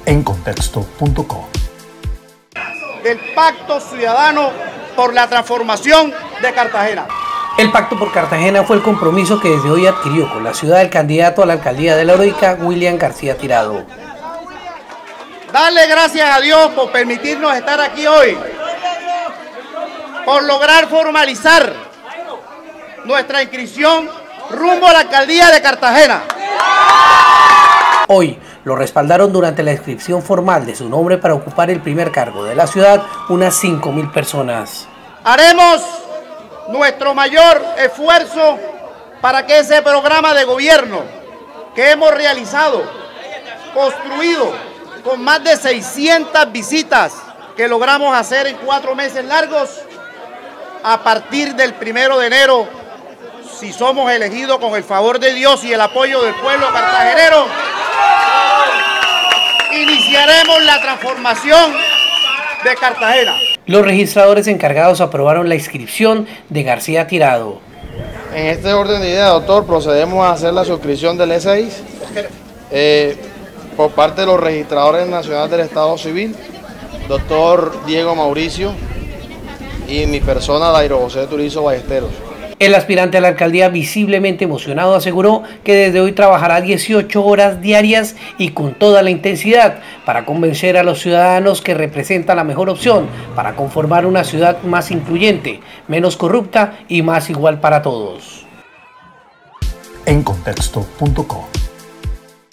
encontexto.co. Del Pacto Ciudadano por la Transformación de Cartagena. El Pacto por Cartagena fue el compromiso que desde hoy adquirió con la ciudad el candidato a la alcaldía de La Heroica, William García Tirado. Darle gracias a Dios por permitirnos estar aquí hoy, por lograr formalizar nuestra inscripción rumbo a la alcaldía de Cartagena. Hoy lo respaldaron durante la inscripción formal de su nombre para ocupar el primer cargo de la ciudad unas 5.000 personas. Haremos nuestro mayor esfuerzo para que ese programa de gobierno que hemos realizado, construido con más de 600 visitas que logramos hacer en 4 meses largos, a partir del 1 de enero, si somos elegidos con el favor de Dios y el apoyo del pueblo cartagenero, iniciaremos la transformación de Cartagena. Los registradores encargados aprobaron la inscripción de García Tirado. En este orden de ideas, doctor, procedemos a hacer la suscripción del E6 por parte de los registradores nacionales del Estado Civil, doctor Diego Mauricio, y mi persona, Dairo José Turizo Ballesteros. El aspirante a la alcaldía, visiblemente emocionado, aseguró que desde hoy trabajará 18 horas diarias y con toda la intensidad para convencer a los ciudadanos que representa la mejor opción para conformar una ciudad más incluyente, menos corrupta y más igual para todos. encontexto.co